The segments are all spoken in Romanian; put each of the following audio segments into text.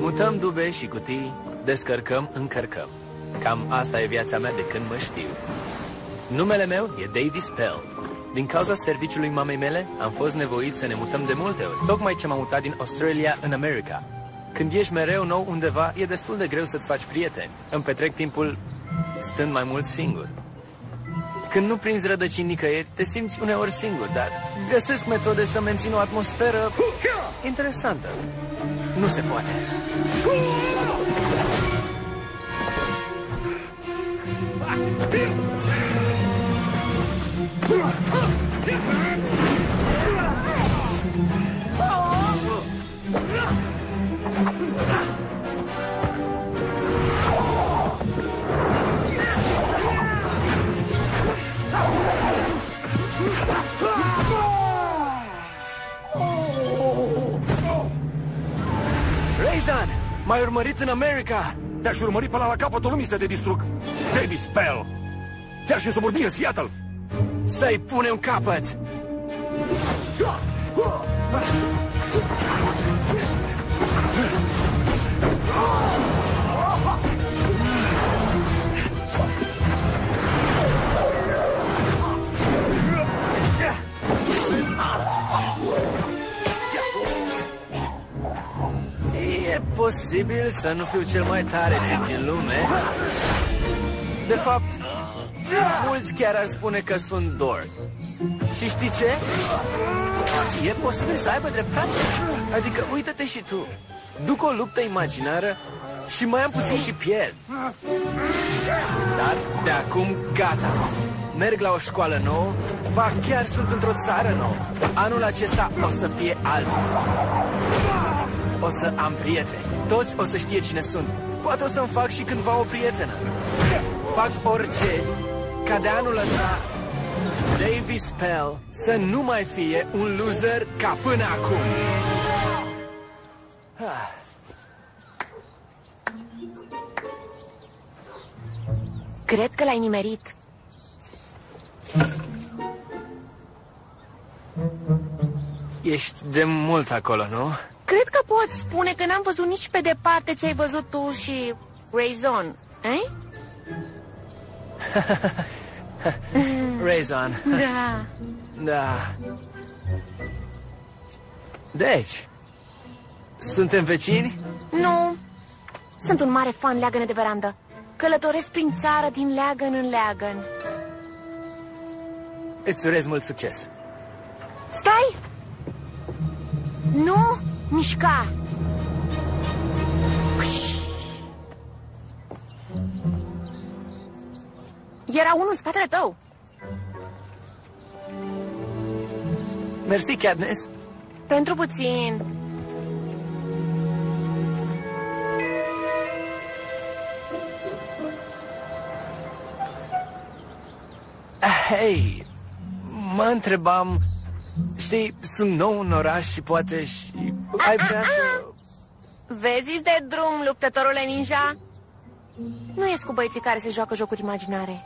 Mutăm dube și cutii, descărcăm, încărcăm. Cam asta e viața mea de când mă știu. Numele meu e Davis Pell. Din cauza serviciului mamei mele, am fost nevoit să ne mutăm de multe ori, tocmai ce m-am mutat din Australia în America. Când ești mereu nou undeva, e destul de greu să-ți faci prieteni. Îmi petrec timpul stând mai mult singur. Când nu prinzi rădăcini nicăieri, te simți uneori singur, dar găsesc metode să mențin o atmosferă interesantă. Nu se poate. Rayzan, m-ai urmărit în America. Te-aș urmări până la capătul lumii să te distrug. Davis Pell. Chiar și în suburbie, Seattle. Să-i punem capăt. E posibil să nu fiu cel mai tare tip din lume. De fapt, mulți chiar ar spune că sunt dork. Și știi ce? E posibil să aibă dreptate. Adică, uită-te și tu. Duc o luptă imaginară și mai am puțin și pierd. Dar de acum gata. Merg la o școală nouă. Ba, chiar sunt într-o țară nouă. Anul acesta o să fie altul. O să am prieteni. Toți o să știe cine sunt. Poate o să-mi fac și cândva o prietenă. Fac orice ca de anul ăsta Davis Pell să nu mai fie un loser ca până acum. Cred că l-ai nimerit. Ești de mult acolo, nu? Cred că poți spune că n-am văzut nici pe departe ce ai văzut tu și Rayzon, eh? Rayzon. Da. Da. Deci, suntem vecini? Nu. Sunt un mare fan leagănă de verandă. Călătoresc prin țară din leagăn în leagăn. Îți urez mult succes. Stai! Nu mișca! Era unul în spatele tău. Mersi, Katniss. Pentru puțin. Hei, mă întrebam... Știi, sunt nou în oraș și poate și... Ai vrea să... Vezi de drum, luptătorule ninja? Nu ești cu băieții care se joacă jocuri imaginare.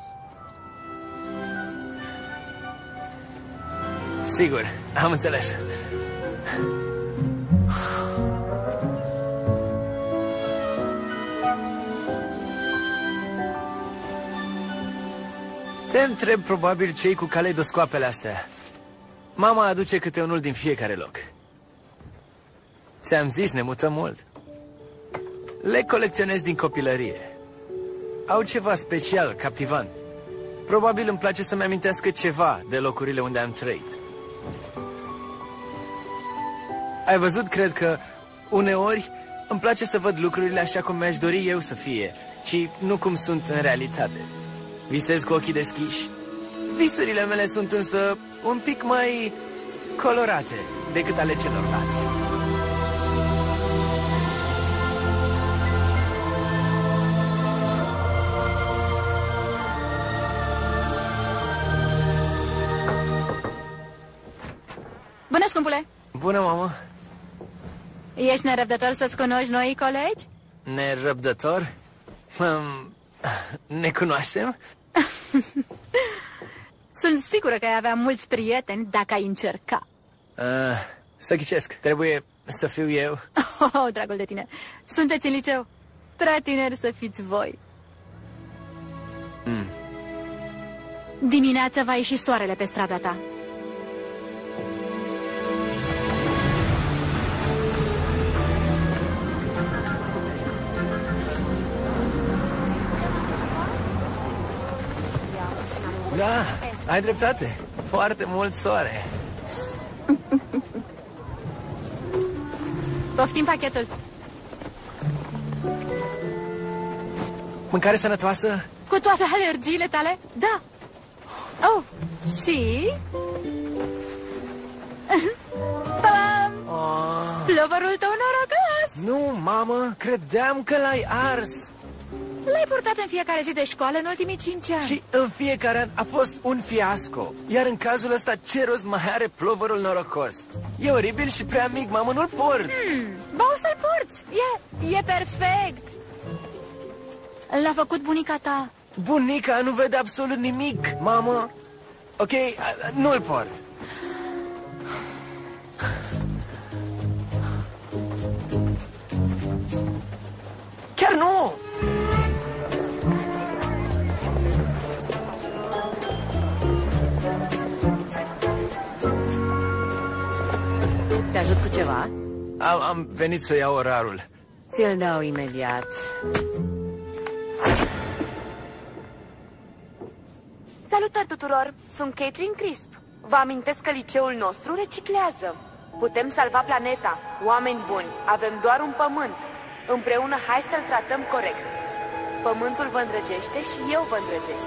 Sigur, am înțeles. Te întreb probabil cei cu caleidoscoapele astea. Mama aduce câte unul din fiecare loc. Ți-am zis, ne mutăm mult. Le colecționez din copilărie. Au ceva special, captivant. Probabil îmi place să-mi amintească ceva de locurile unde am trăit. Ai văzut, cred că, uneori îmi place să văd lucrurile așa cum mi-aș dori eu să fie, ci nu cum sunt în realitate. Visez cu ochii deschiși. Visurile mele sunt însă un pic mai colorate decât ale celorlalți. Bună, scumpule! Bună, mamă! Ești nerăbdător să-ți cunoști noi colegi? Nerăbdător? Ne cunoaștem? Sunt sigură că ai avea mulți prieteni dacă ai încerca. Să ghicesc, trebuie Să fiu eu? Oh, dragul de tine. Sunteți în liceu. Prea tineri să fiți voi. Dimineața va ieși soarele pe strada ta. Da, ai dreptate. Foarte mult soare. Poftim pachetul. Mâncare sănătoasă? Cu toate alergiile tale? Da. Oh, și... Pa-bam! Oh. Plovărul tău norocos! Nu, mamă, credeam că l-ai ars. L-ai purtat în fiecare zi de școală în ultimii 5 ani. Și în fiecare an a fost un fiasco. Iar în cazul ăsta, ce rost mai are plovărul norocos? E oribil și prea mic, mamă, nu-l port. Ba, o să-l porți. E perfect. L-a făcut bunica ta. Bunica nu vede absolut nimic, mamă. Ok, nu-l port. Chiar nu! Te ajut cu ceva? Am venit să iau orarul. Ți-l dau imediat. Salutări tuturor! Sunt Caitlin Crisp. Vă amintesc că liceul nostru reciclează. Putem salva planeta. Oameni buni, avem doar un pământ. Împreună hai să-l tratăm corect. Pământul vă îndrăgește și eu vă îndrăgesc.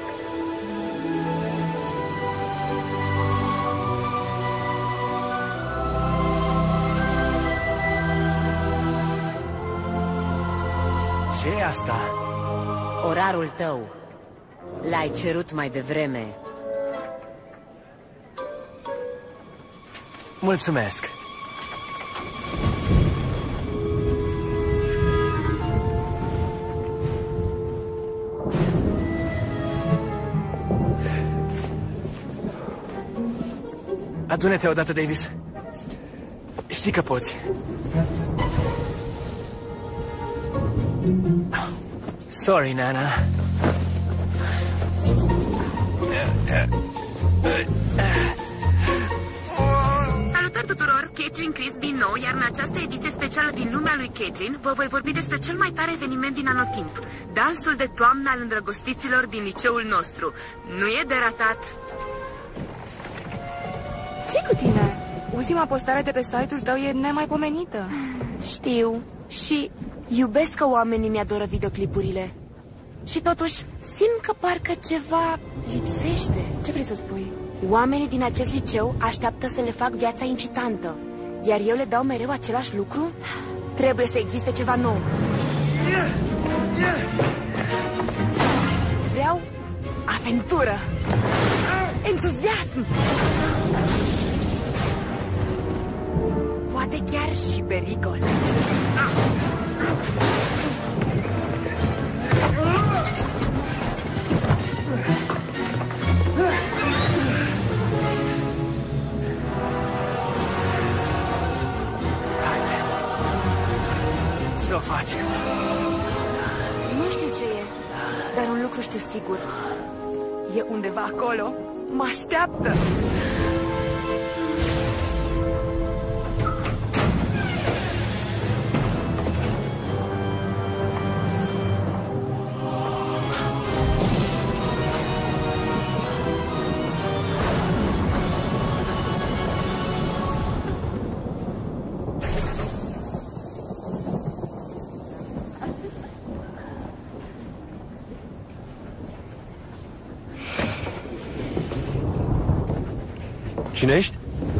Ce e asta? Orarul tău. L-ai cerut mai devreme. Mulțumesc. Adună-te odată, Davis. Știi că poți. Sorry, Nana. Salutări tuturor! Caitlin Crisp din nou, iar în această ediție specială din lumea lui Caitlin vă voi vorbi despre cel mai tare eveniment din anotimp. Dansul de toamnă al îndrăgostiților din liceul nostru. Nu e de ratat. Ce-i cu tine? Ultima postare de pe site-ul tău e nemaipomenită. Știu. Și iubesc că oamenii mi-adoră videoclipurile. Și totuși simt că parcă ceva lipsește. Ce vrei să spui? Oamenii din acest liceu așteaptă să le fac viața incitantă, iar eu le dau mereu același lucru? Trebuie să existe ceva nou. Vreau aventură, entuziasm, poate chiar și pericol. Să o facem. Nu știu ce e, dar un lucru știu sigur. E undeva acolo. Mă așteaptă. Cine ești?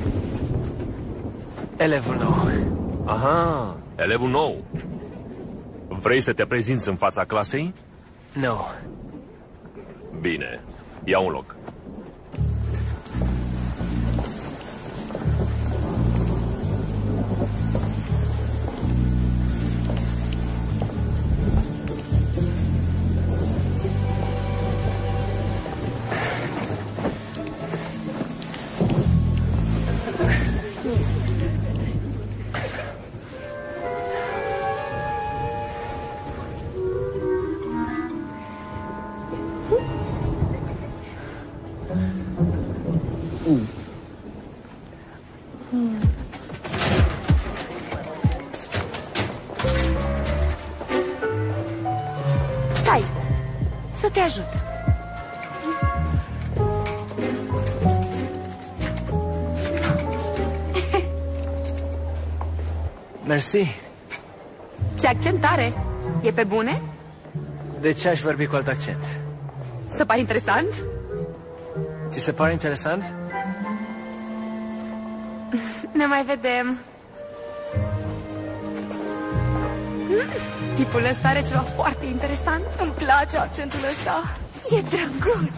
Elevul nou. Aha, elevul nou. Vrei să te prezinți în fața clasei? Nu. Bine, ia un loc. te ajut. Mersi. Ce accent are! E pe bune? De ce aș vorbi cu alt accent? Să pare interesant? Ți se pare interesant? Ne mai vedem. Tipul ăsta are ceva foarte interesant. Îmi place accentul ăsta. E drăguț.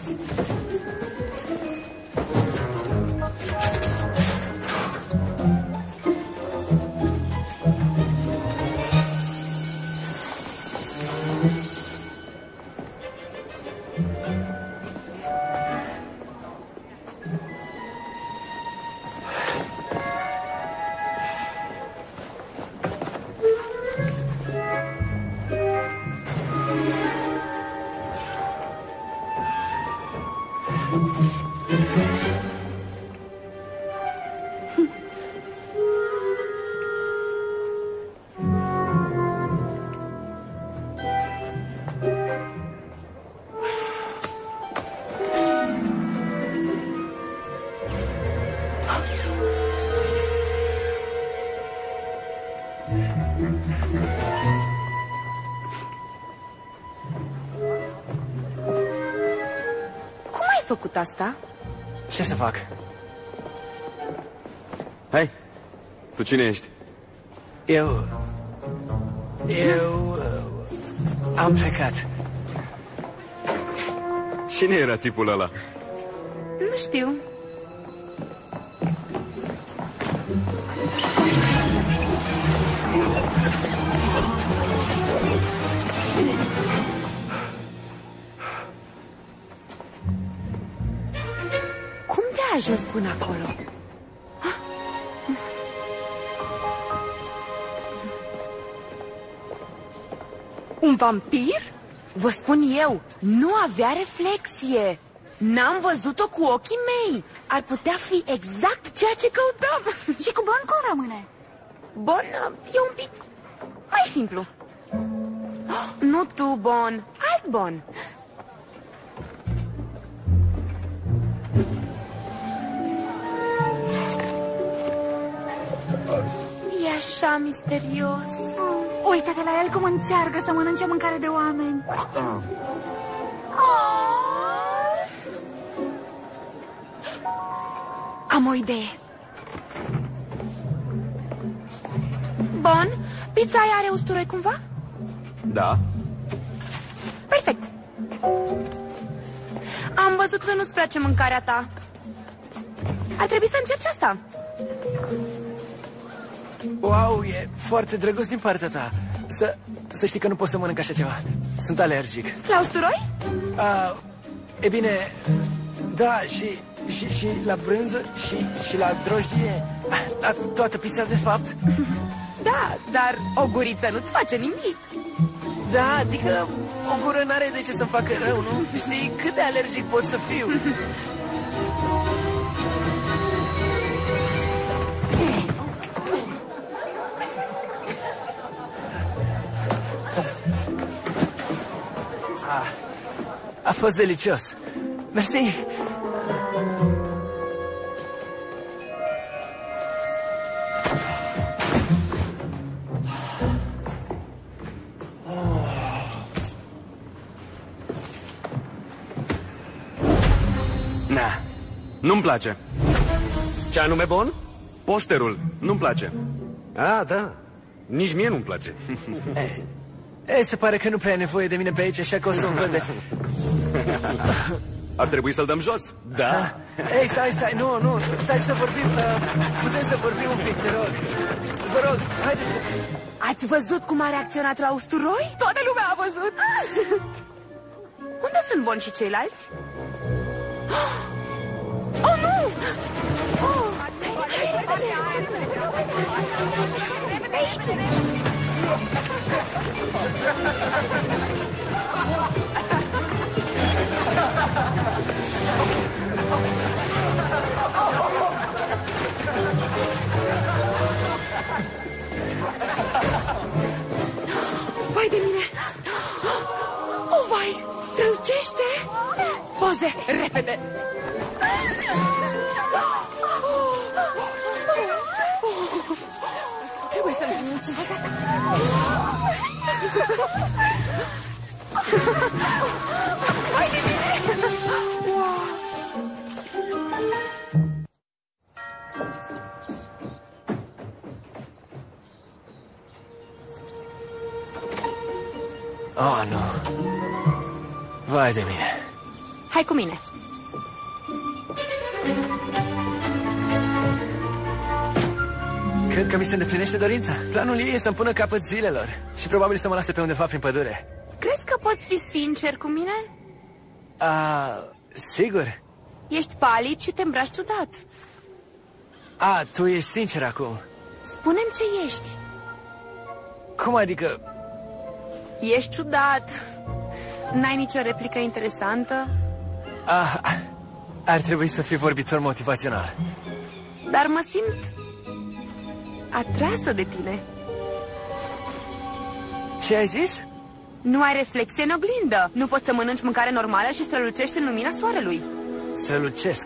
Cum ai făcut asta? Ce să fac? Hai, tu cine ești? Eu am plecat. Cine era tipul ăla? Nu știu. Cum te-ai ajuns până acolo? Un vampir? Vă spun eu, nu avea reflexie. N-am văzut-o cu ochii mei. Ar putea fi exact ceea ce căutăm. Și cu Bon cum rămâne? Bon e un pic mai simplu. Nu tu, Bon, alt Bon. E așa misterios. Uite-te la el cum încearcă să mănânce mâncare de oameni. Am o idee. Bon, pizza aia are usturoi cumva? Da. Perfect. Am văzut că nu-ți place mâncarea ta. Ar trebui să încerci asta. Wow, e foarte drăguț din partea ta. Să știi că nu pot să mănânc așa ceva. Sunt alergic. La usturoi? E bine, da, și la brânză și la drojdie. La toată pizza, de fapt. Da, dar o guriță nu-ți face nimic. Da, adică o gură n-are de ce să-mi facă rău, nu? Știi cât de alergic pot să fiu. A fost delicios. Mersi. Na, nu-mi place. Ce anume, Bon? Posterul, nu-mi place. Ah, da. Nici mie nu-mi place. Se pare că nu prea e nevoie de mine pe aici, așa că o să-mi văd. Ar trebui să-l dăm jos. Da? Ei, stai, nu, stai să vorbim, putem să vorbim un pic, te rog. Vă rog, haideți. Ați văzut cum a reacționat la usturoi? Toată lumea a văzut. Unde sunt Bon și ceilalți? Oh, nu! Pe aici! Vai de mine! Oh, vai! Strălucești! scuze, repede! Trebuie să întâlnim ceva de asta. Hai de bine! Oh, nu. Vai de mine. Hai cu mine. Cred că mi se îndeplinește dorința. Planul ei e să-mi pună capăt zilelor. Și probabil să mă lase pe undeva prin pădure. Crezi că poți fi sincer cu mine? Sigur. Ești palid și te îmbraci ciudat. Tu ești sincer acum. Spune-mi ce ești. Cum adică? Ești ciudat. N-ai nicio replică interesantă. Ar trebui să fii vorbitor motivațional. Dar mă simt atrasă de tine. Ce ai zis? Nu ai reflexie în oglindă. Nu poți să mănânci mâncare normală și strălucești în lumina soarelui. Strălucesc.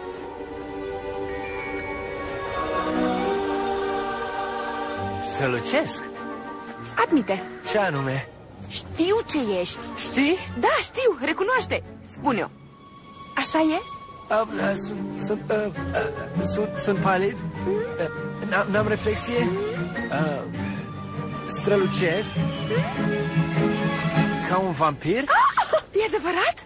Strălucesc? Admite. Ce anume? Știu ce ești. Știi? Da, știu, recunoaște. Spune-o. Așa e? Sunt palid? N-am reflexie? Strălucesc? Ca un vampir? E adevărat?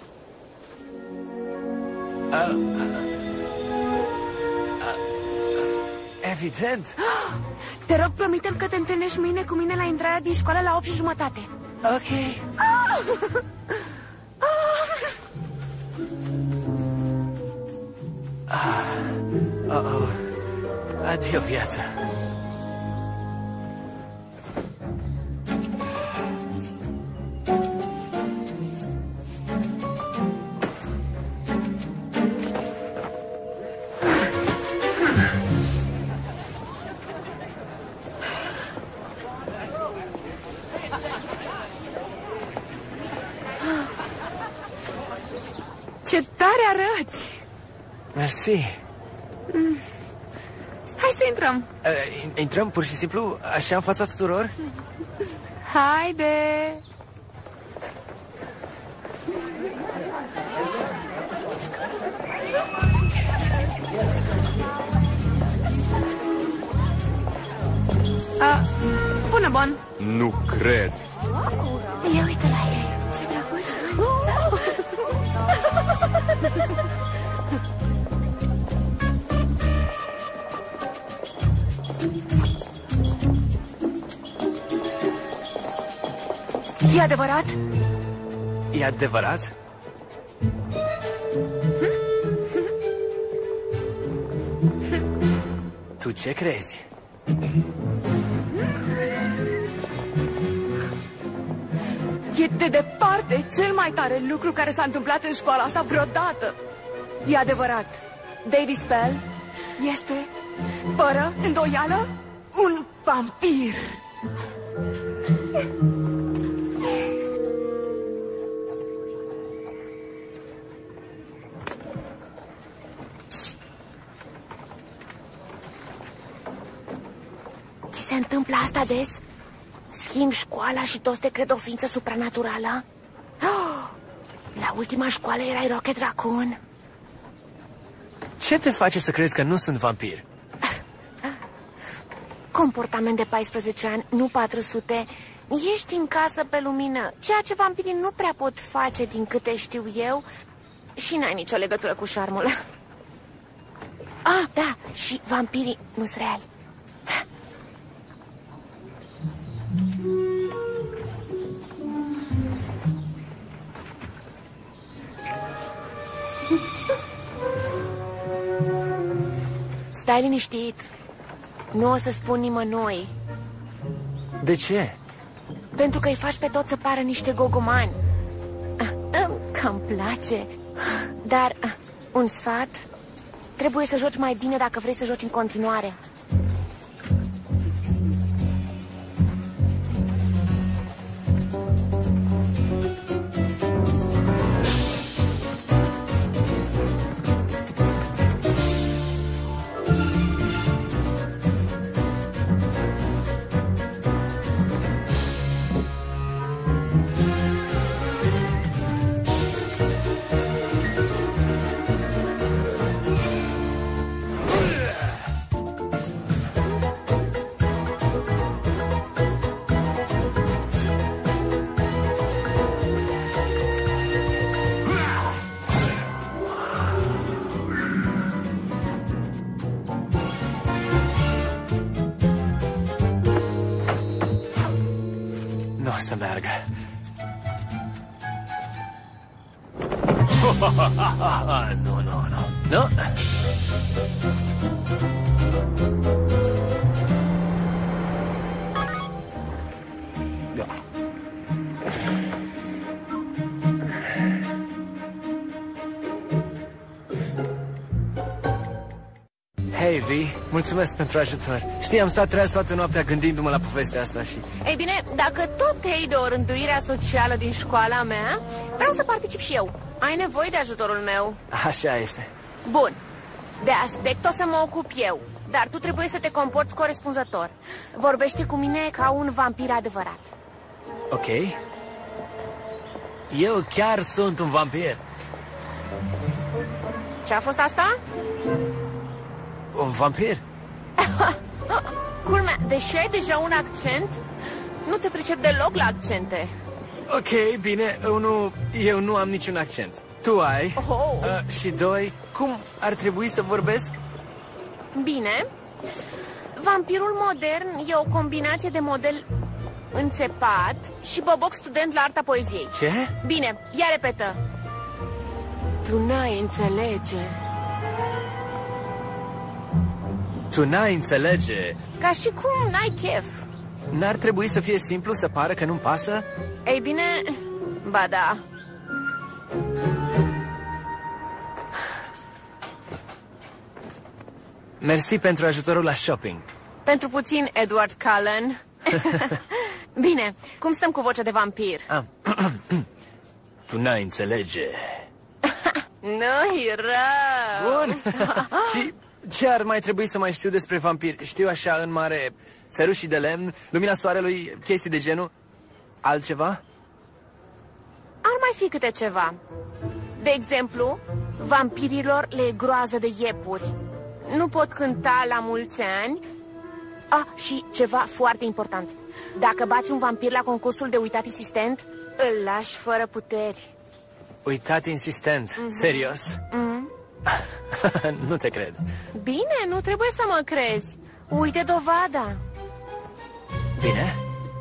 Evident. Te rog, promitem că te întâlnești mâine cu mine la intrarea din școală la 8:30. Ok. Adio, viață. Ce tare arăți! Mersi. Hai să intrăm. Intrăm pur și simplu așa în fața tuturor? Haide! Bună, Bon! Nu cred. Ia uite la ei. Ce drăguț. E adevărat? E adevărat? Tu ce crezi? E de departe cel mai tare lucru care s-a întâmplat în școala asta vreodată. E adevărat. Davy Spell este, fără îndoială, un vampir. Ți se întâmplă asta des? Schimbi școala și toți te cred o ființă supranaturală? La ultima școală erai Rocket Raccoon. Ce te face să crezi că nu sunt vampir? Comportament de 14 ani, nu 400. Ești în casă pe lumină, ceea ce vampirii nu prea pot face din câte știu eu. Și n-ai nicio legătură cu șarmul. Da, și vampirii nu sunt reali. Stai liniștit. Nu o să spun nimănui. De ce? Pentru că îi faci pe toți să pară niște gogomani. Că-mi place. Dar un sfat: trebuie să joci mai bine dacă vrei să joci în continuare. Nu o să meargă. Nu. Nu? Hei, Vi, mulțumesc pentru ajutor. Știi, am stat treaz toată noaptea gândindu-mă la povestea asta și... Ei bine, dacă tot te iei de o rânduire socială din școala mea, vreau să particip și eu. Ai nevoie de ajutorul meu. Așa este. Bun. De aspect o să mă ocup eu, dar tu trebuie să te comporți corespunzător. Vorbește cu mine ca un vampir adevărat. Ok. Eu chiar sunt un vampir. Ce-a fost asta? Un vampir? Culmea, deși ai deja un accent, nu te pricep deloc la accente. Ok, bine, eu nu am niciun accent. Tu ai. Și doi, cum ar trebui să vorbesc? Bine. Vampirul modern e o combinație de model înțepat și boboc student la arta poeziei. Ce? Bine, ia repetă. Tu n-ai înțelege. Tu n-ai înțelege. Ca și cum n-ai chef. N-ar trebui să fie simplu, să pară că nu-mi pasă? Ei bine, ba da. Mersi pentru ajutorul la shopping. Pentru puțin, Edward Cullen. Bine, cum stăm cu vocea de vampir? Tu n-ai înțelege. Nu-i rău. Bun. Și ce ar mai trebui să mai știu despre vampiri? Știu așa în mare: țărușii de lemn, lumina soarelui, chestii de genul. Altceva? Ar mai fi câte ceva. De exemplu, vampirilor le e groază de iepuri. Nu pot cânta la mulți ani. Și ceva foarte important. Dacă bați un vampir la concursul de uitat insistent, îl lași fără puteri. Uitat insistent? Serios? Nu te cred. Bine, nu trebuie să mă crezi. Uite dovada. Bine.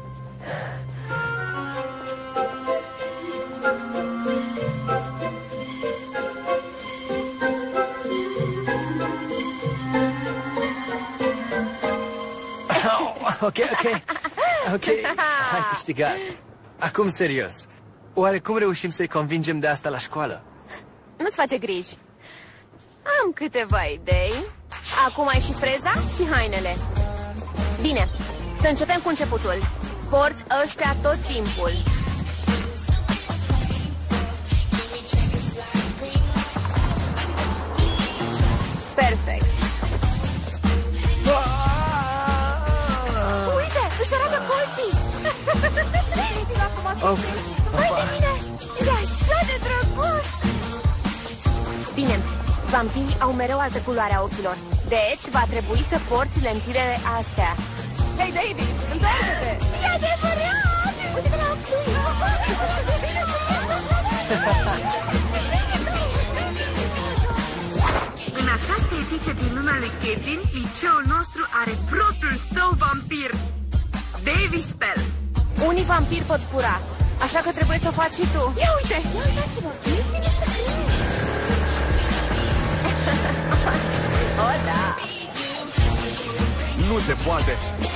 Ok. Ai câștigat. Acum serios. Oare cum reușim să-i convingem de asta la școală? Nu-ți face griji. Am câteva idei. Acum ai și freza și hainele. Bine, să începem cu începutul. Porți ăștia tot timpul. Perfect. Uite, își arată colții. Uite mine, e așa de drăguț. Bine, vampirii au mereu altă culoare a ochilor. Deci va trebui să porți lentilele astea. Hei, David, întoarce-te! E adevărat! Uite-te la ochi lui! În această ediție din lumea lui Kevin, liceul nostru are propriul său vampir, Davy Spell. Unii vampiri pot pura, așa că trebuie să o faci și tu. Ia uite! O, da! Nu se poate!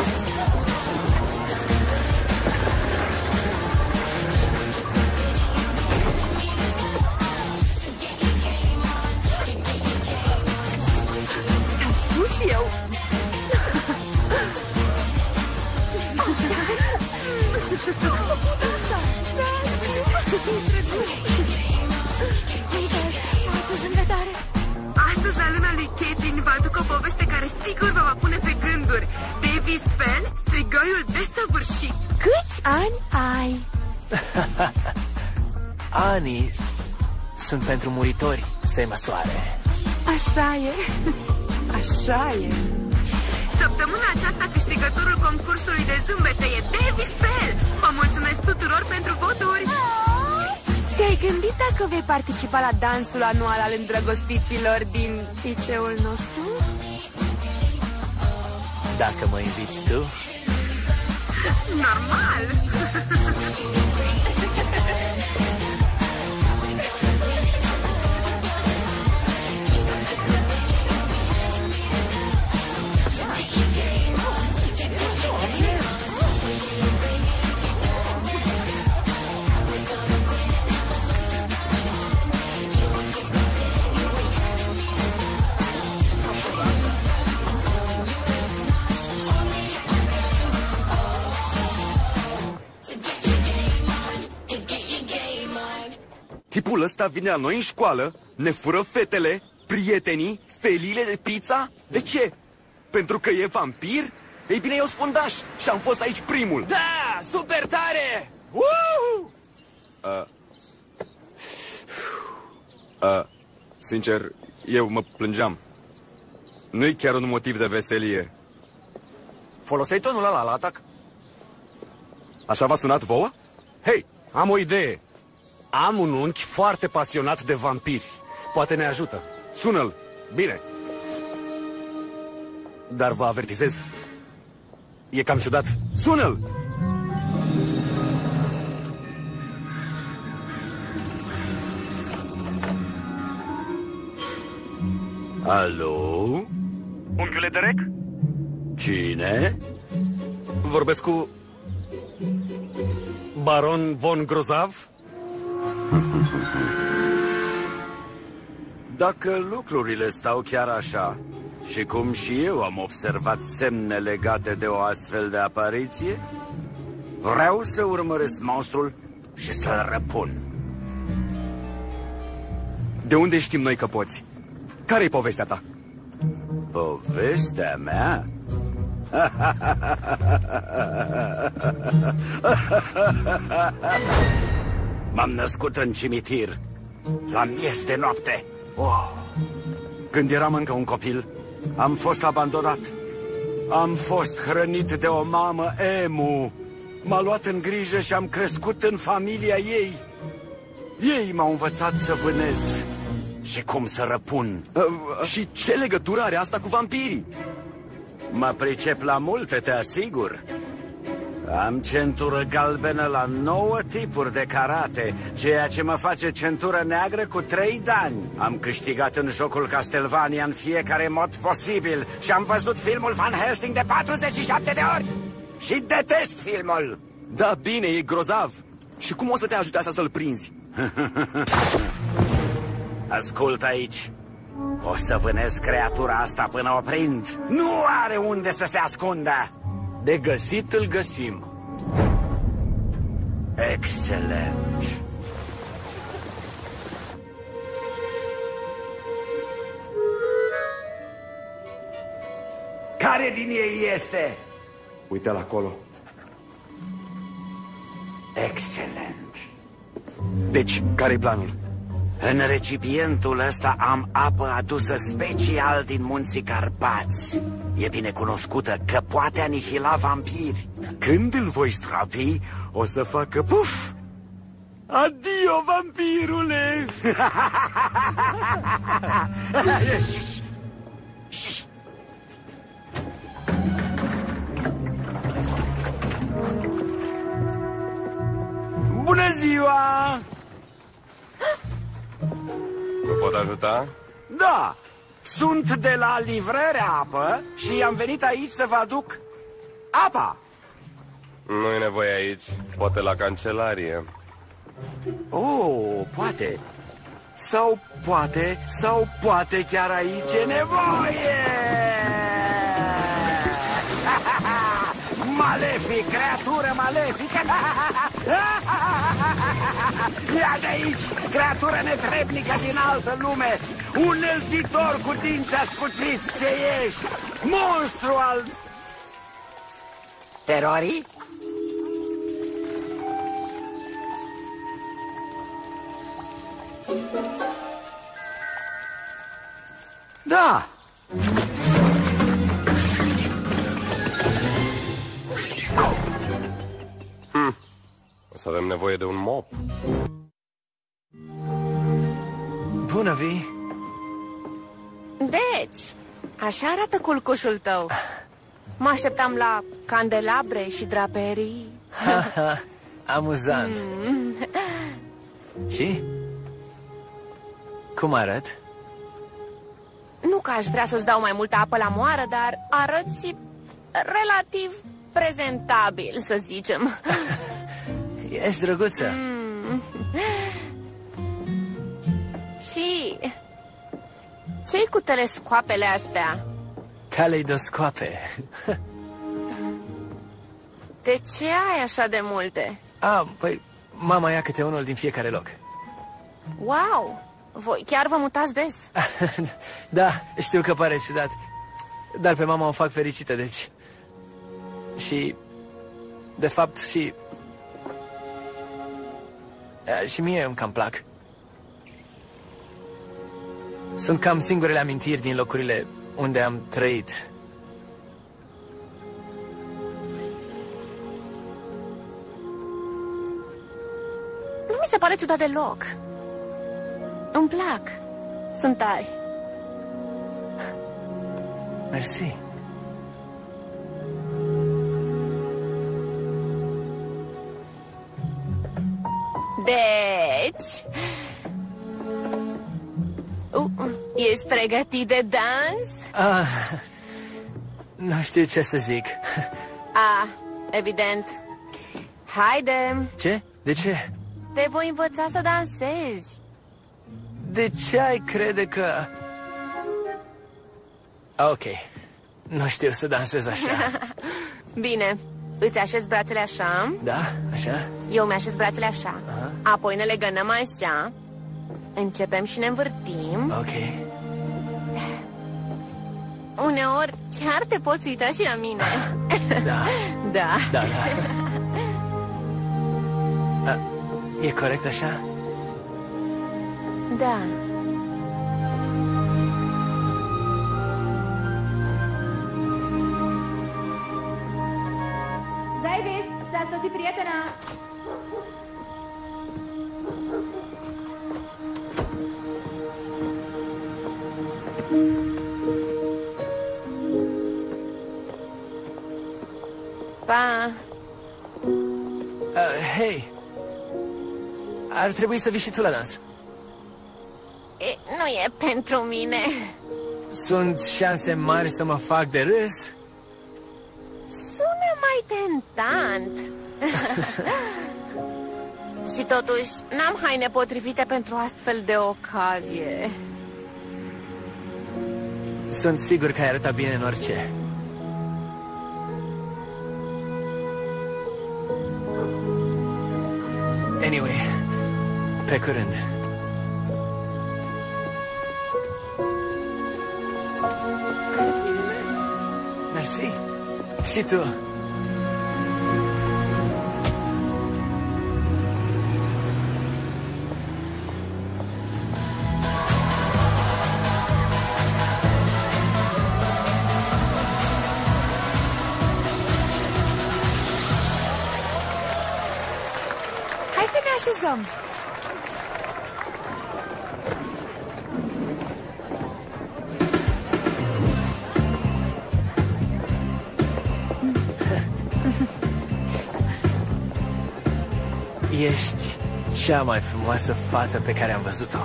Am spus eu! Astăzi, la lumea lui Caitlin, vă aduc o poveste care sigur vă va pune pe gânduri. Davy Spell, strigăiul desăvârșit. Câți ani ai? Anii sunt pentru muritori, se măsoare. Așa e. Așa e. Săptămâna aceasta câștigătorul concursului de zâmbete e Davy Spell. Vă mulțumesc tuturor pentru voturi. Te-ai gândit dacă vei participa la dansul anual al îndrăgostiților din liceul nostru? Dacă mă inviți tu? Normal. Tipul ăsta vine la noi în școală, ne fură fetele, prietenii, feliile de pizza? De ce? Pentru că e vampir? Ei bine, eu spundaș și am fost aici primul. Da, super tare! Sincer, eu mă plângeam. Nu-i chiar un motiv de veselie. Foloseai tonul ăla la atac? Așa v-a sunat vouă? Hei, am o idee. Am un unchi foarte pasionat de vampiri. Poate ne ajută. Sună-l. Bine. Dar vă avertizez. E cam ciudat. Sună-l! Alo? Unchiule Derek? Cine? Vorbesc cu Baron von Grozav? Dacă lucrurile stau chiar așa, și cum și eu am observat semne legate de o astfel de apariție, vreau să urmăresc monstrul și să-l răpun. De unde știm noi că poți? Care-i povestea ta? Povestea mea? M-am născut în cimitir, la miez de noapte. Când eram încă un copil, am fost abandonat. Am fost hrănit de o mamă emu. M-a luat în grijă și am crescut în familia ei. Ei m-au învățat să vânez și cum să răpun. Și ce legătură are asta cu vampirii? Mă pricep la multe, te asigur. Am centură galbenă la 9 tipuri de karate, ceea ce mă face centură neagră cu 3 dani. Am câștigat în jocul Castlevania în fiecare mod posibil și am văzut filmul Van Helsing de 47 de ori. Și detest filmul. Da, bine, e grozav. Și cum o să te ajute asta să-l prinzi? Ascult aici. O să vânez creatura asta până o prind. Nu are unde să se ascundă. De găsit îl găsim. Excelent. Care din ei este? Uite-l acolo. Excelent. Deci, care-i planul? În recipientul ăsta am apă adusă special din munții Carpați. E bine cunoscută că poate anihila vampiri. Când îl voi stropi, o să facă puf! Adio, vampirule! Bună ziua! Vă pot ajuta? Da, sunt de la livrarea apă și am venit aici să vă aduc apa. Nu e nevoie aici, poate la cancelarie. Oh, poate. Sau poate chiar aici e nevoie. Malefic, creatură malefică. Ia de aici, creatură netrebnică din altă lume. Uneltitor cu dinți ascuțiți, ce ești? Monstru al terorii? Da. O să avem nevoie de un mop. Bună, Vi. Deci, așa arată culcușul tău. Mă așteptam la candelabre și draperii. Amuzant. Și? Cum arăt? Nu că aș vrea să-ți dau mai multă apă la moară, dar arăți relativ prezentabil, să zicem. Ești drăguță. Și ce-i cu telescoapele astea? Caleidoscoape. De ce ai așa de multe? Păi, mama ia câte unul din fiecare loc. Wow! Voi chiar vă mutați des. Da, știu că pare ciudat. Dar pe mama o fac fericită, deci... Și... De fapt, și... Și mie îmi cam plac. Sunt cam singurele amintiri din locurile unde am trăit. Nu mi se pare ciudat deloc. Îmi plac. Sunt tari. Mersi. Deci... ești pregătit de dans? Nu știu ce să zic. Evident. Haide! Ce? De ce? Te voi învăța să dansezi. De ce ai crede că... Ok. Nu știu să dansez așa. Bine. Îți așezi brațele așa. Da? Așa? Eu mi-așez brațele așa. Apoi ne legănăm așa. Începem și ne învârtim. Ok. Uneori chiar te poți uita și la mine. Da. Da. Da, da. E corect așa? Da. Davis, ți-a sosit prietena. Pa. Hei. Ar trebui să vii și tu la dans. Nu e pentru mine. Sunt șanse mari să mă fac de râs? Sună mai tentant. Și totuși, n-am haine potrivite pentru astfel de ocazie. Sunt sigur că ai arătat bine în orice. Anyway, pe curând. Mersi. Și tu. Hai să ne așezăm. Ești cea mai frumoasă fată pe care am văzut-o.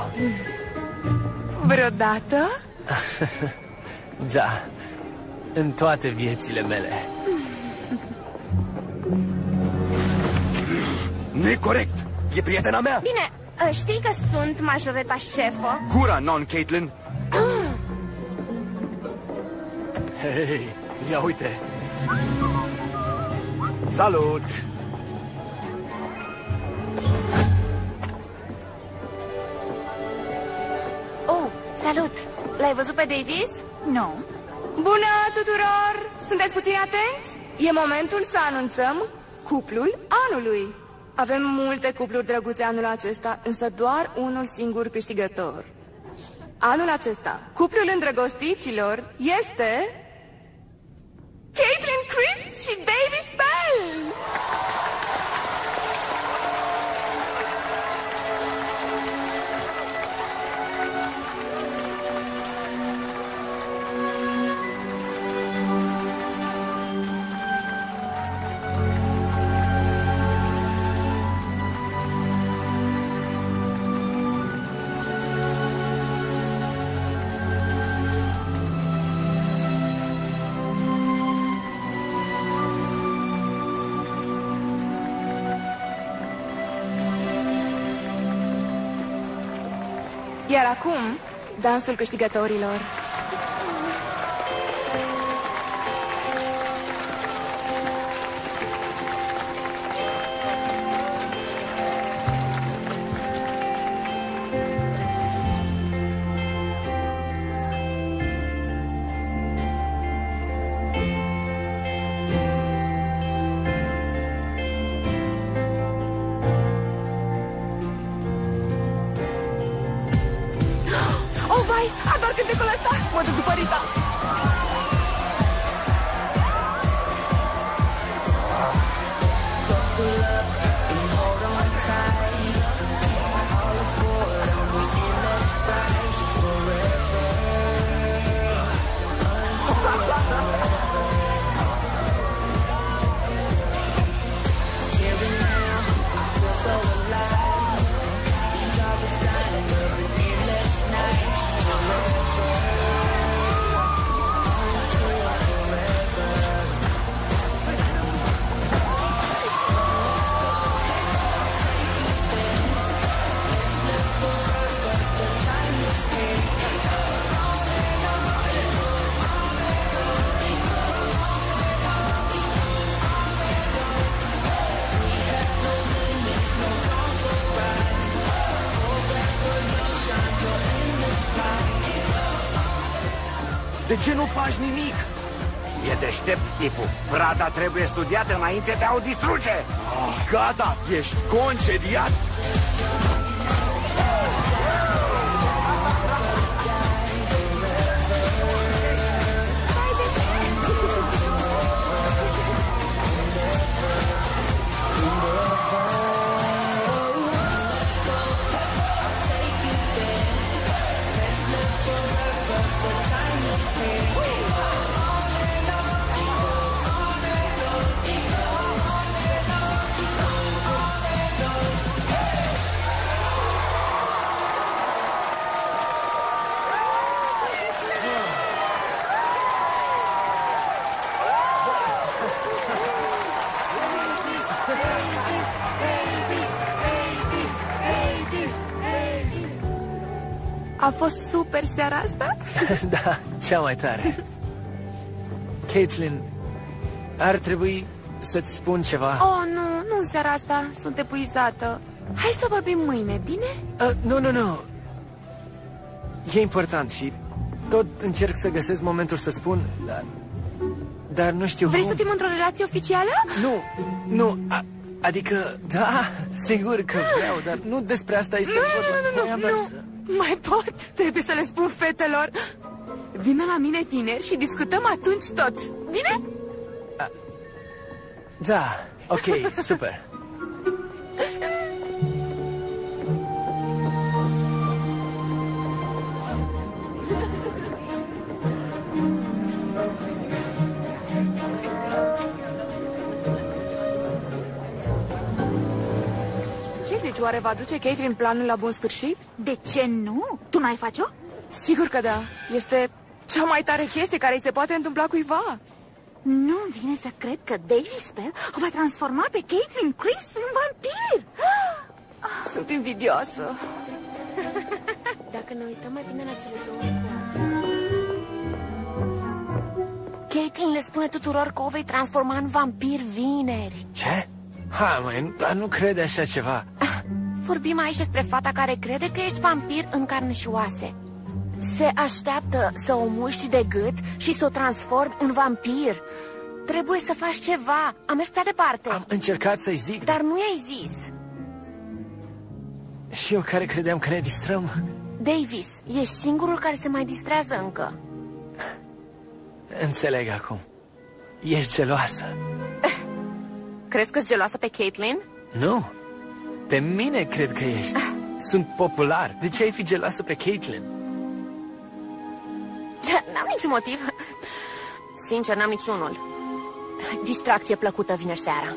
Vreodată? Da, în toate viețile mele. Nu e corect! E prietena mea! Bine, știi că sunt majoreta șefă? Gura, non-Caitlin! Hei, ia uite! Salut! Salut! L-ai văzut pe Davis? Nu. Bună tuturor! Sunteți puțin atenți? E momentul să anunțăm cuplul anului. Avem multe cupluri drăguțe anul acesta, însă doar unul singur câștigător. Anul acesta, cuplul îndrăgostiților este... Caitlin Crisp și Davis Bell! Iar acum, dansul câștigătorilor. Hai, ador cântecul ăsta! Mă duc după Rita! De ce nu faci nimic? E deștept tipul. Brada trebuie studiată înainte de a o distruge. Gata, ești concediat! A fost super seara asta? Da, cea mai tare. Caitlin, ar trebui să-ți spun ceva. Oh, nu în seara asta. Sunt epuizată. Hai să vorbim mâine, bine? Nu. E important și tot încerc să găsesc momentul să spun, dar nu știu Vrei cum. să fim într-o relație oficială? Nu, adică, da, sigur că vreau, dar nu despre asta este vorba. Nu. Mai pot? Trebuie să le spun fetelor. Vină la mine tineri și discutăm atunci tot. Bine? Da, ok, super. Ce zici, oare va duce Caitlin planul la bun sfârșit? De ce nu? Tu n-ai face-o? Sigur că da. Este cea mai tare chestie care îi se poate întâmpla cuiva. Nu-mi vine să cred că Davy Spell o va transforma pe Caitlin Crisp în vampir. Sunt invidioasă. Dacă ne uităm mai bine la cele două coate... Caitlin le spune tuturor că o vei transforma în vampir vineri. Ce? Hai, măi, nu crede așa ceva. Vorbim aici despre fata care crede că ești vampir în carne și oase. Se așteaptă să o muști de gât și să o transformi în vampir. Trebuie să faci ceva. Am mers prea departe. Am încercat să-i zic, dar nu i-ai zis. Și eu care credeam că ne distrăm. Davis, ești singurul care se mai distrează încă. Înțeleg acum. Ești geloasă. Crezi că-s geloasă pe Caitlin? Nu. Pe mine cred că ești. Sunt popular. De ce ai fi geloasă pe Caitlin? N-am niciun motiv. Sincer, n-am niciunul. Distracție plăcută vineri seara.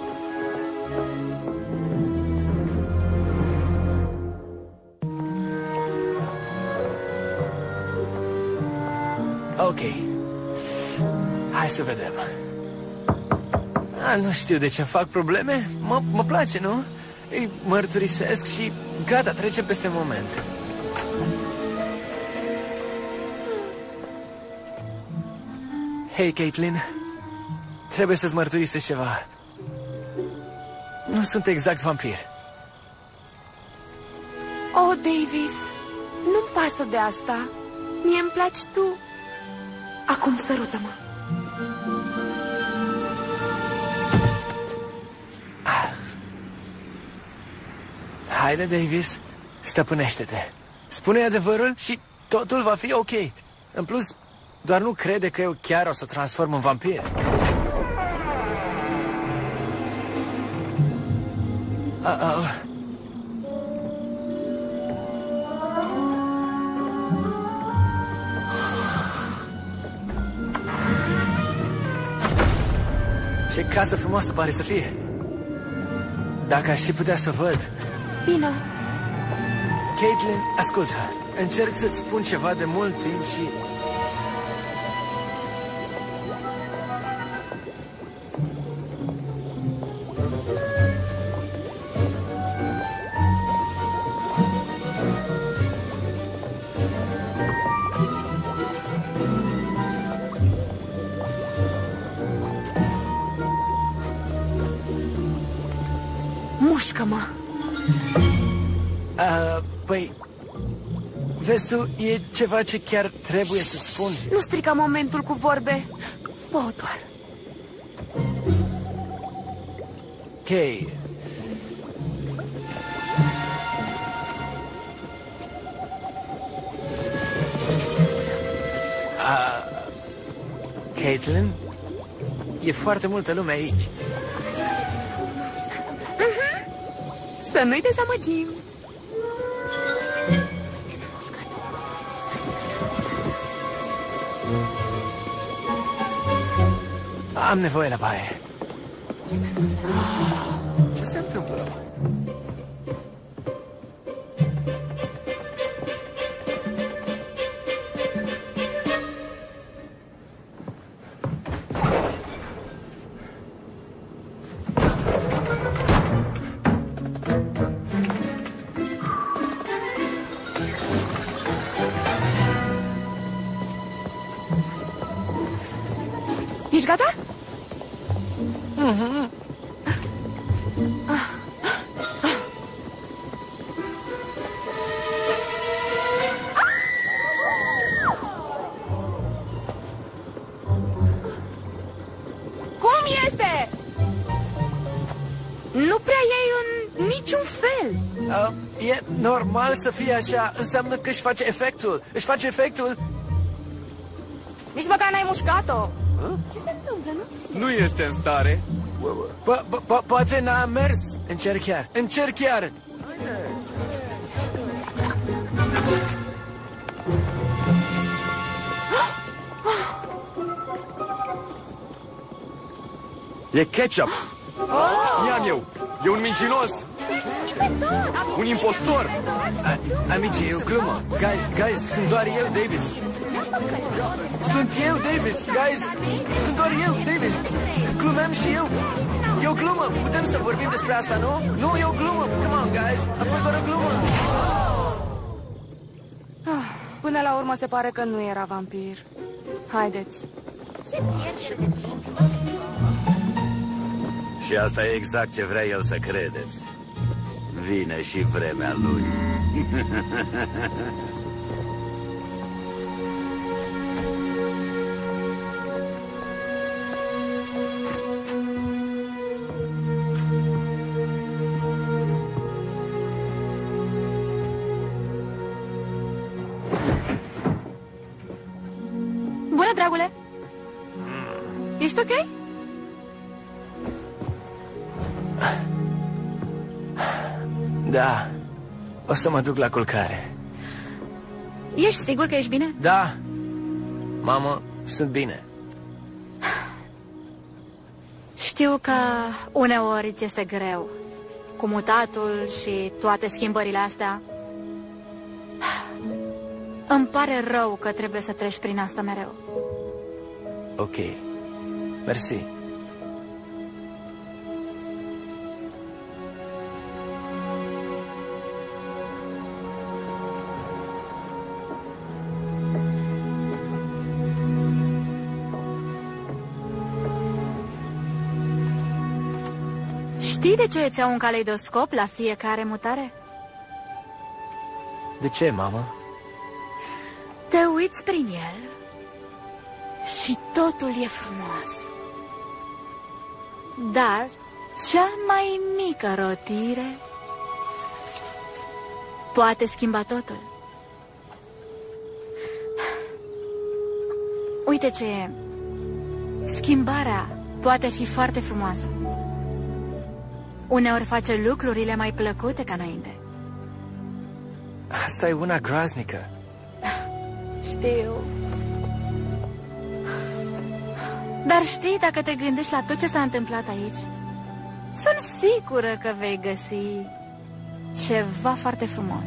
Ok. Hai să vedem. Nu știu de ce-mi fac probleme. Mă place, nu? Îi mărturisesc și gata, trece peste moment. Hei, Caitlin. Trebuie să-ți mărturisesc ceva. Nu sunt exact vampir. Oh, Davis, nu-mi pasă de asta. Mie-mi placi tu. Acum sărută-mă. Haide, Davis, stăpânește-te. Spune adevărul și totul va fi ok. În plus, doar nu crede că eu chiar o să o transform în vampir. Ce casă frumoasă pare să fie. Dacă aș și putea să văd. Bine. Caitlin, ascultă. Încerc să-ți spun ceva de mult timp și... Mușcă-mă! Păi... Vezi tu, e ceva ce chiar trebuie să spun. Nu strica momentul cu vorbe. Fă doar. Ok. Caitlin, e foarte multă lume aici. Să nu-i dezamăgim. Am nevoie la baie. Ce se întâmplă? Ești gata? Cum este? Nu prea iei în niciun fel. E normal să fie așa. Înseamnă că își face efectul. Își face efectul. Nici măcar n-ai mușcat-o. Ce se întâmplă, nu? Nu este în stare. Poate n-a mers. Încerc chiar. Încerc chiar. E ketchup. Știam eu. E un mincinos. Un impostor. Amici, e o glumă. Guys, sunt doar eu, Davis. Sunt eu, Davis. Guys, sunt doar eu, Davis. Glumeam și eu. E o glumă. Putem să vorbim despre asta, nu? Nu, e o glumă. Come on, guys. A fost doar o glumă. Până la urmă se pare că nu era vampir. Haideți. Ce pierdere de timp. Și asta e exact ce vrea el să credeți. Vine și vremea lui. Bună, dragule! Ești ok? Da. O să mă duc la culcare. Ești sigur că ești bine? Da. Mamă, sunt bine. Știu că uneori ți este greu. Cu mutatul și toate schimbările astea. Îmi pare rău că trebuie să treci prin asta mereu. Ok. Mersi. Știi de ce îți iau un caleidoscop la fiecare mutare? De ce, mamă? Te uiți prin el și totul e frumos. Dar cea mai mică rotire poate schimba totul. Uite ce e. Schimbarea poate fi foarte frumoasă. Uneori face lucrurile mai plăcute ca înainte. Asta e una groaznică. Știu. Dar știi, dacă te gândești la tot ce s-a întâmplat aici, sunt sigură că vei găsi ceva foarte frumos.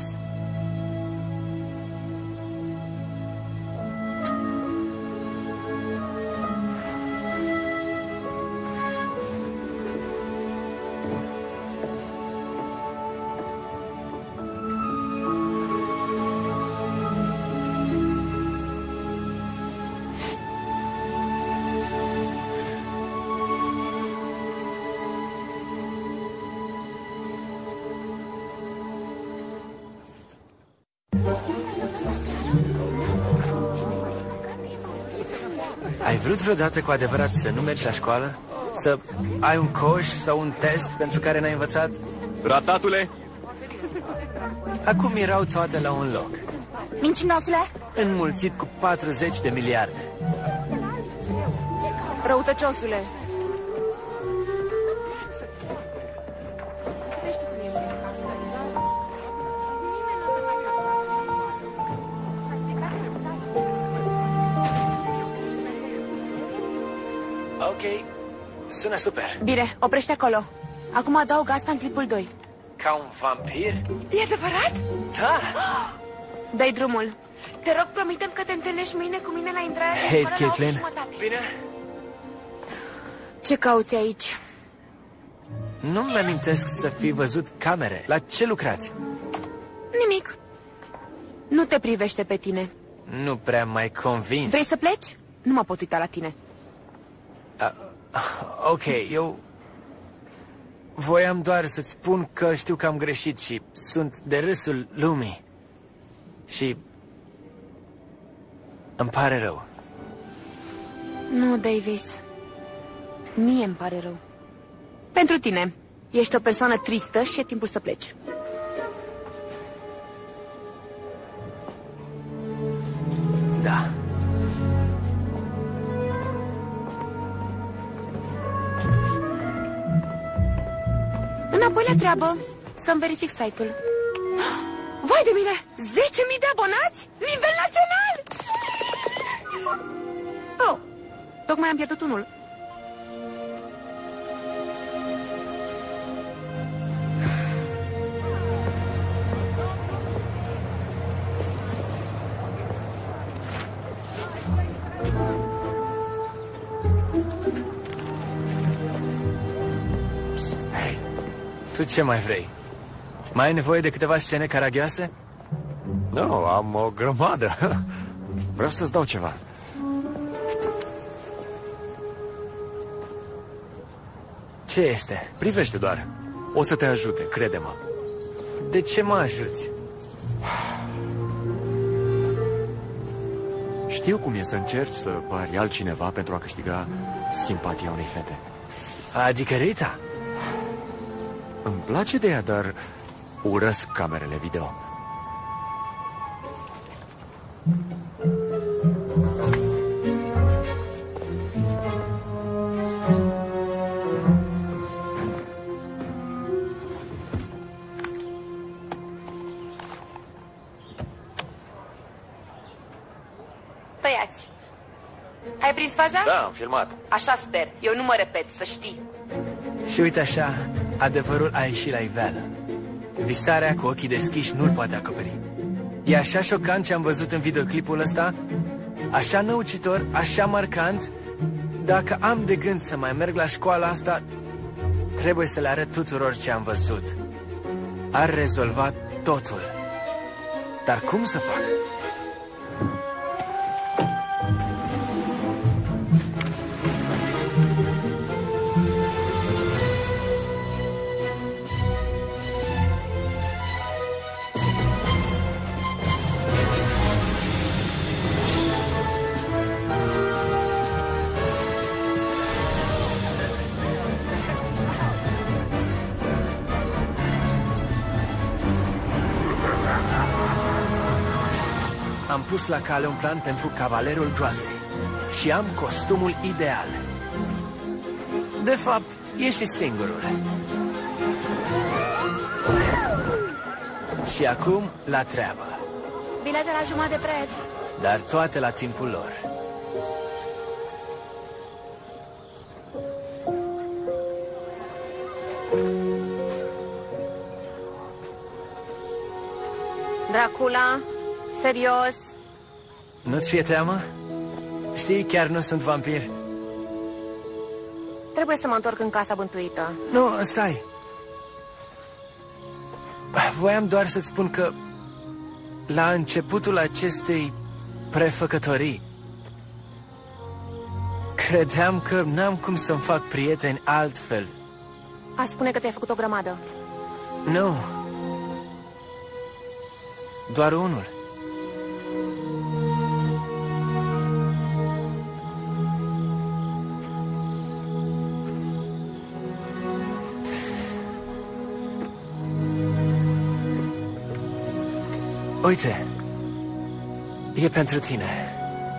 Ai vrut vreodată cu adevărat să nu mergi la școală? Să ai un coș sau un test pentru care n-ai învățat? Ratatule! Acum erau toate la un loc. Mincinosule? Înmulțit cu 40 de miliarde. Răutăciosule! Ok, sună super. Bine, oprește acolo. Acum adaug asta în clipul 2. Ca un vampir? E adevărat? Da! Dă-i drumul. Te rog, promitem că te întâlnești mâine cu mine la intrarea de Hei, școală la Caitlin. 8:30. Bine? Ce cauți aici? Nu-mi amintesc să fi văzut camere. La ce lucrați? Nimic. Nu te privește pe tine. Nu prea mai convins. Vrei să pleci? Nu mă pot uita la tine. Ok, eu voiam doar să-ți spun că știu că am greșit și sunt de râsul lumii. Și îmi pare rău. Nu, Davis. Mie îmi pare rău. Pentru tine. Ești o persoană tristă și e timpul să pleci. Da. Înapoi la treabă. Să-mi verific site-ul. Vai de mine! 10.000 de abonați? Nivel național! Oh, tocmai am pierdut unul. Hei, tu ce mai vrei? Mai ai nevoie de câteva scene caragioase? Nu, am o grămadă. Vreau să-ți dau ceva. Ce este? Privește doar. O să te ajute, crede-mă. De ce mă ajuți? Știu cum e să încerci să pari altcineva pentru a câștiga simpatia unei fete. Adică Rita? Îmi place de ea, dar urăsc camerele video. Băiați, ai prins faza? Da, am filmat. Așa sper. Eu nu mă repet, să știi. Și uite așa, adevărul a ieșit la iveală. Visarea cu ochii deschiși nu-l poate acoperi. E așa șocant ce am văzut în videoclipul ăsta, așa năucitor, așa marcant. Dacă am de gând să mai merg la școala asta, trebuie să le arăt tuturor ce am văzut. Ar rezolva totul. Dar cum să fac? Am pus la cale un plan pentru Cavalerul Groasei și am costumul ideal. De fapt, e și singurul. Și acum, la treabă. Bilete la jumătate de preț. Dar toate la timpul lor. Dracula, serios? Nu-ți fie teamă? Știi, chiar nu sunt vampir. Trebuie să mă întorc în casa bântuită. Nu, stai. Voiam doar să-ți spun că la începutul acestei prefăcătorii credeam că n-am cum să-mi fac prieteni altfel. Aș spune că ți-ai făcut o grămadă. Nu. Doar unul. Uite, e pentru tine.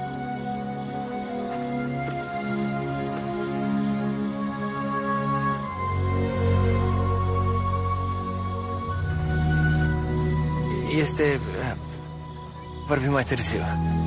Este... vorbim mai târziu.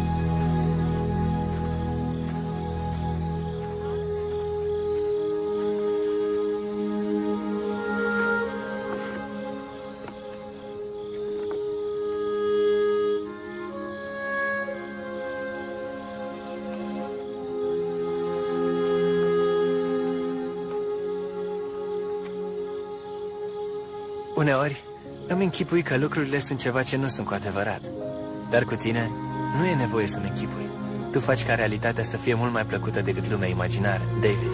Uneori îmi închipui că lucrurile sunt ceva ce nu sunt cu adevărat. Dar cu tine nu e nevoie să-mi închipui. Tu faci ca realitatea să fie mult mai plăcută decât lumea imaginară, Davis.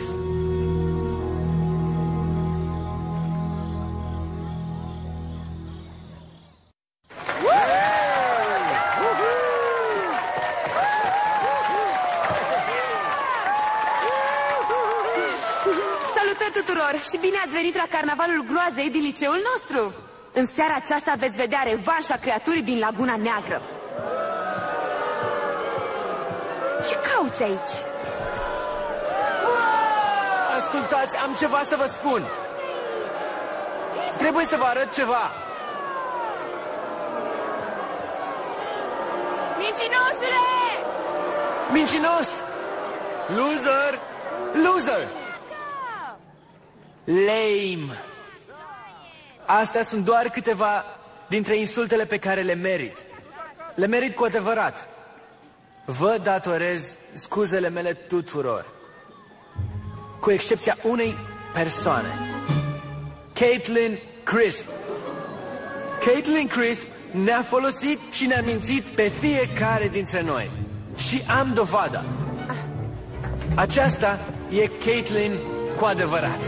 Salutări tuturor și bine ați venit la carnavalul groazei din liceul nostru! În seara aceasta veți vedea revanșa creaturii din Laguna Neagră. Ce cauți aici? Ascultați, am ceva să vă spun. Trebuie să vă arăt ceva. Mincinosule! Mincinos! Loser! Loser! Lame! Astea sunt doar câteva dintre insultele pe care le merit. Le merit cu adevărat. Vă datorez scuzele mele tuturor. Cu excepția unei persoane. Caitlin Crisp. Caitlin Crisp ne-a folosit și ne-a mințit pe fiecare dintre noi. Și am dovada. Aceasta e Caitlin cu adevărat.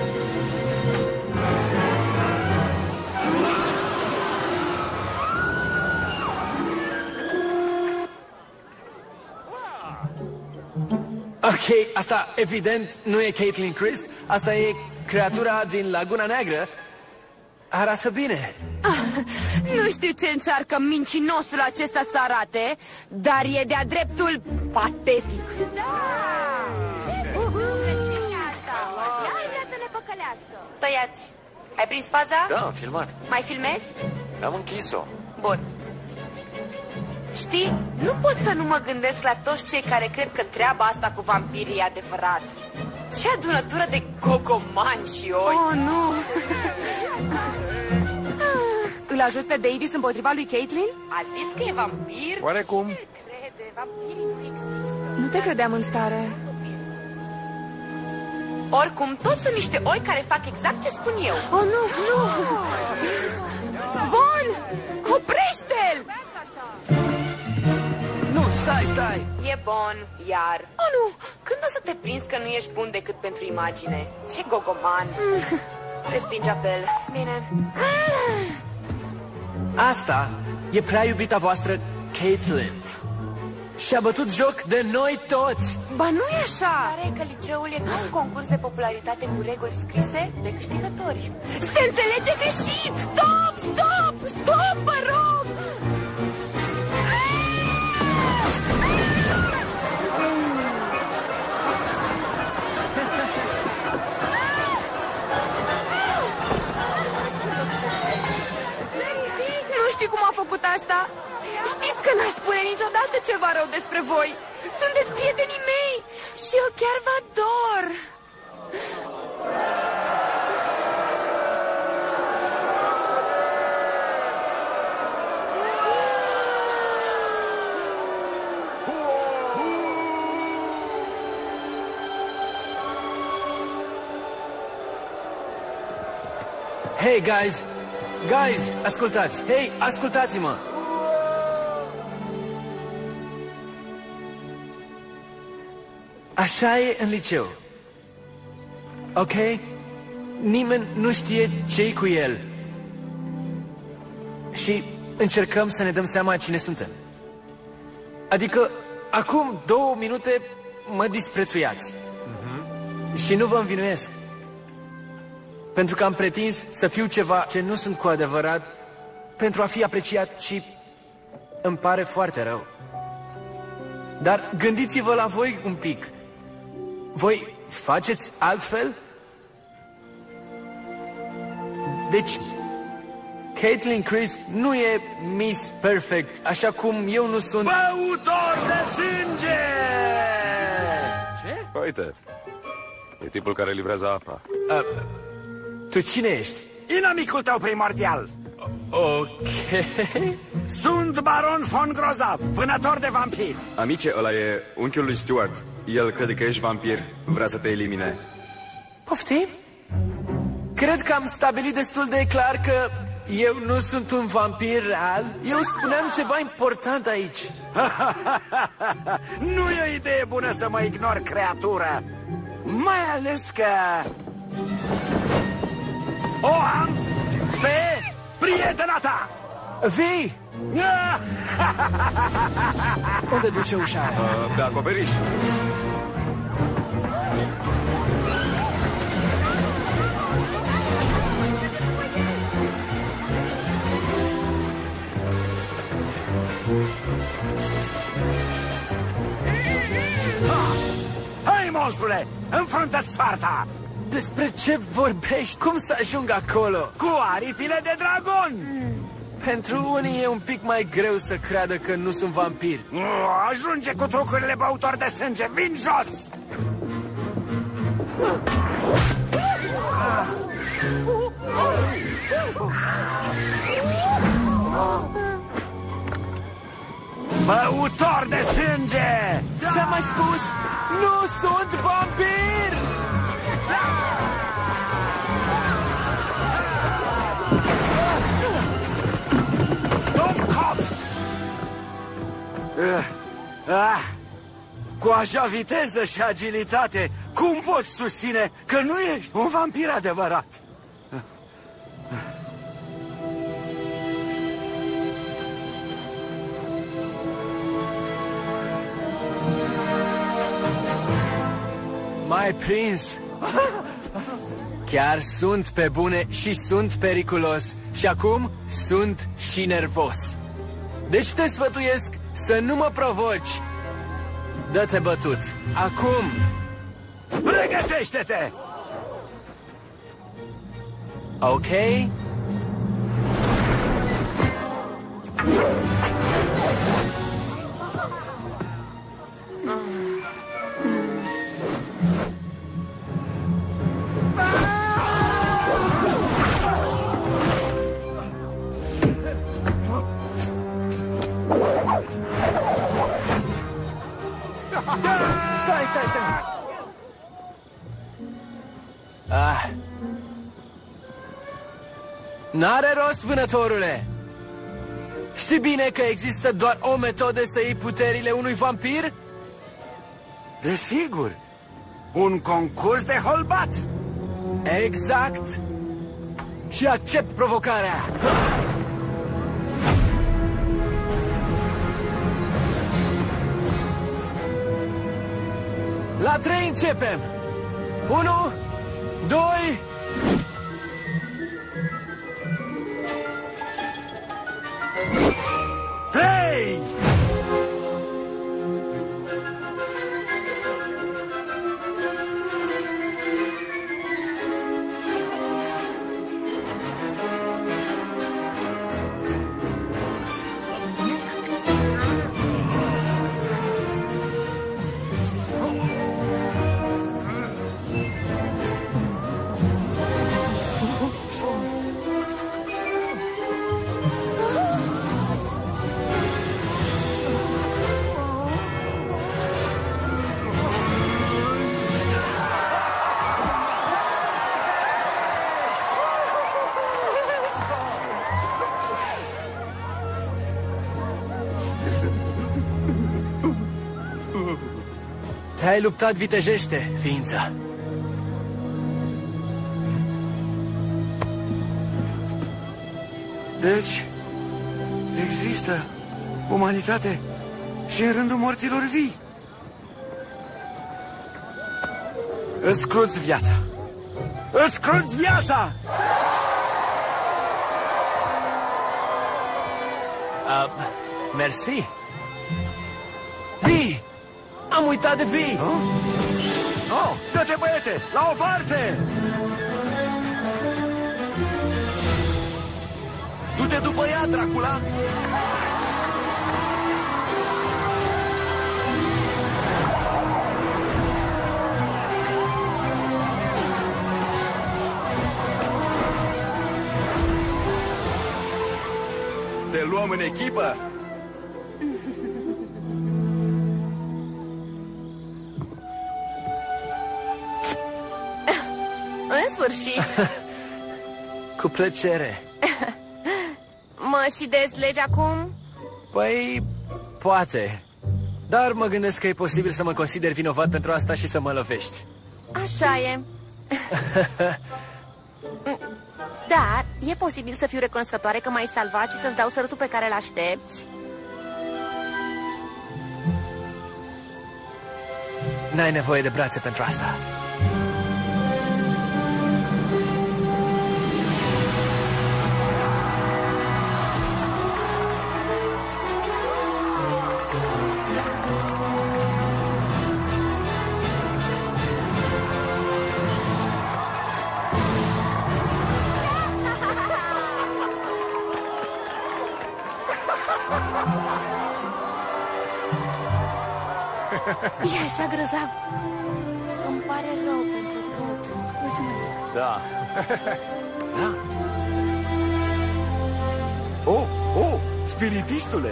Ok, asta evident nu e Caitlin Crisp. Asta e creatura din Laguna Neagră. Arată bine. Nu știu ce încearcă mincinosul acesta să arate, dar e de-a dreptul patetic. Tăiați, ai prins faza? Da, am filmat. Mai filmezi? Am închis-o. Bun. Știi, nu pot să nu mă gândesc la toți cei care cred că treaba asta cu vampirii e adevărat. Ce adunătură de gogomani și oi. Oh, nu! Îl ajuți pe Davis împotriva lui Caitlin? A zis că e vampir? Oarecum. Cine crede? Vampirii nu există. Nu te credeam în stare. Oricum, toți sunt niște oi care fac exact ce spun eu. Oh, nu, nu! Von! Oprește-l! Nu, stai! E bun, iar. Oh, nu! Când o să te prinzi că nu ești bun decât pentru imagine? Ce gogoman! Respinge apel. Bine. Asta e prea iubita voastră Caitlin. Și-a bătut joc de noi toți. Ba nu e așa! Pare că liceul e ca un concurs de popularitate cu reguli scrise de câștigători. Se înțelege greșit! Stop, vă rog! asta? Știți că n-aș spune niciodată ceva rău despre voi. Sunteți prietenii mei și eu chiar vă ador. Hey, guys! Guys, ascultați! Hey, ascultați-mă! Așa e în liceu. Ok? Nimeni nu știe ce-i cu el. Și încercăm să ne dăm seama cine suntem. Adică, acum 2 minute mă disprețuiați. Și nu vă învinuiesc. Pentru că am pretins să fiu ceva ce nu sunt cu adevărat, pentru a fi apreciat și îmi pare foarte rău. Dar gândiți-vă la voi un pic. Voi faceți altfel? Deci, Caitlin Crisp nu e Miss Perfect, așa cum eu nu sunt... Băutor de sânge! Ce? Uite, e tipul care livrează apa. Tu cine ești? Inamicul tău primordial. Ok. Sunt baron von Grozav, vânător de vampiri. Amice, ăla e unchiul lui Stuart. El crede că ești vampir, vrea să te elimine. Poftim? Cred că am stabilit destul de clar că eu nu sunt un vampir real. Eu spuneam ceva important aici. Nu e o idee bună să mă ignor, creatură. Mai ales că... o am pe prietena ta! Vii! Unde duce ușa aia? Pe acoperiș. Hai, monstrule! Înfruntă-ți soarta! Despre ce vorbești? Cum să ajung acolo? Cu aripile de dragon! Pentru unii e un pic mai greu să creadă că nu sunt vampiri. Ajunge cu trucurile băutor de sânge! Vin jos! Băutor de sânge! Ți-am mai spus? Nu sunt vampir! Cu așa viteză și agilitate, cum poți susține că nu ești un vampir adevărat? M-ai prins? Chiar sunt pe bune și sunt periculos. Și acum sunt și nervos. Deci te sfătuiesc să nu mă provoci. Dă-te bătut. Acum! Pregătește-te! Ok? Stai! N-are rost, vânătorule! Știi bine că există doar o metodă să iei puterile unui vampir? Desigur! Un concurs de holbat! Exact! Și accept provocarea! La 3 începem! 1, 2... Trei! Te-ai luptat vitejește, ființă. Deci, există umanitate și în rândul morților vii. Îți cruți viața! Îți cruți viața! Mersi. Vi! Am uitat de Vi! Oh, dă-te, băiete! La o parte! Du-te după ea, Dracula! Te luăm în echipă? În sfârșit. Cu plăcere. Mă și deslegi acum? Păi, poate. Dar mă gândesc că e posibil să mă consider vinovat pentru asta și să mă lovești. Așa e. Dar e posibil să fiu recunoscătoare că m-ai salvat și să-ți dau sărutul pe care l-aștepți? N-ai nevoie de brațe pentru asta. E așa grozav. Îmi pare rău pentru tot. Mulțumesc. Da. Da. Oh, spiritistule!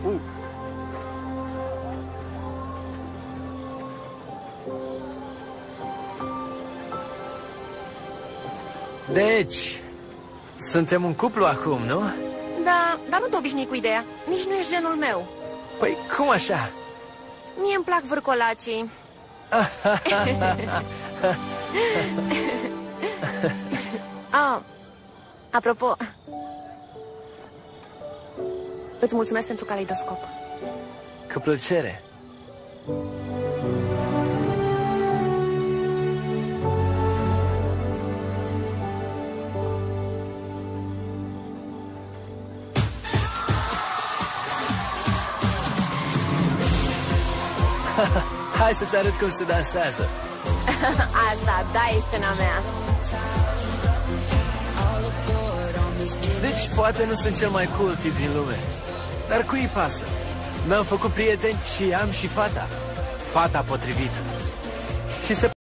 Deci, suntem un cuplu acum, nu? Da, dar nu te obișnui cu ideea. Nici nu e genul meu. Păi, cum așa? Mie îmi plac vârcolacii. Apropo, îți mulțumesc pentru caleidoscop. Cu plăcere. Hai să-ți arăt cum se dansează. Asta, da, e scena mea. Deci, poate nu sunt cel mai cool tip din lume, dar cui pasă? Mi-am făcut prieteni și am și fata. Fata potrivită. Și se